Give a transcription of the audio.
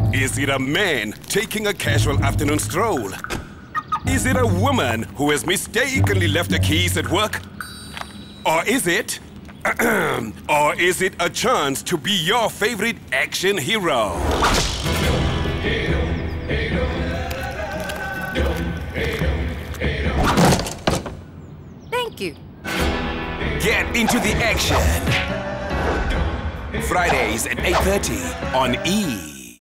Is it a man taking a casual afternoon stroll? Is it a woman who has mistakenly left her keys at work? Or is it... or is it a chance to be your favorite action hero? Thank you. Get into the action. Fridays at 8:30 on E!